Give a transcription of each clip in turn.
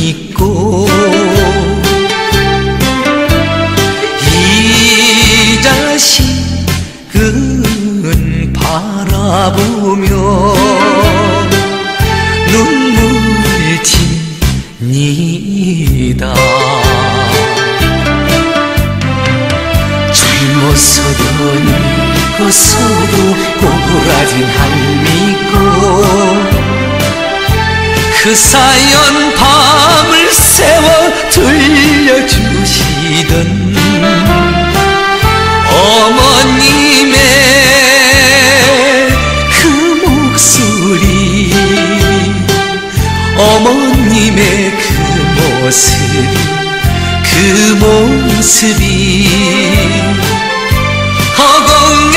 믿고 이 자식은 바라보며 눈물 칩니다. 젊어서도 늙어서도 고꾸라진 할미고 그 사연 밤을 새워 들려주시던 어머님의 그 목소리 어머님의 그 모습이 허공에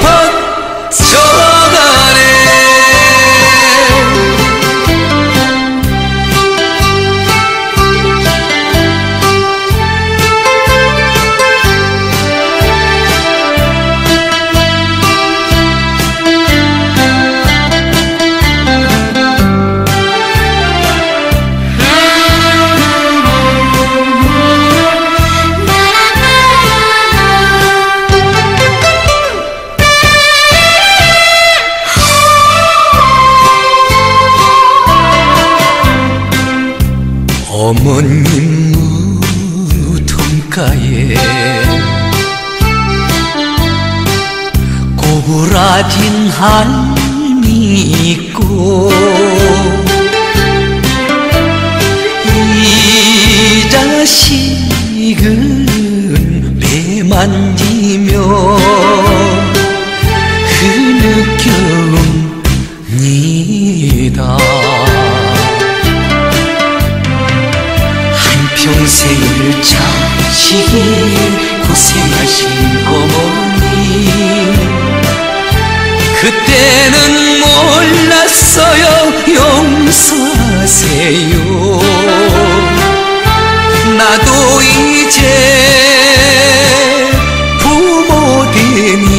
번져가네. 어머님 무덤가에 고꾸라진 할미 있고 이 자식은 배 만지며 흐느껴옵니다. 평생을 자식이 고생하신 어머니 그때는 몰랐어요. 용서하세요. 나도 이제 부모 되니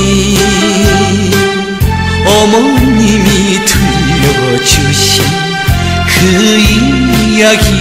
어머님이 들려주신 그 이야기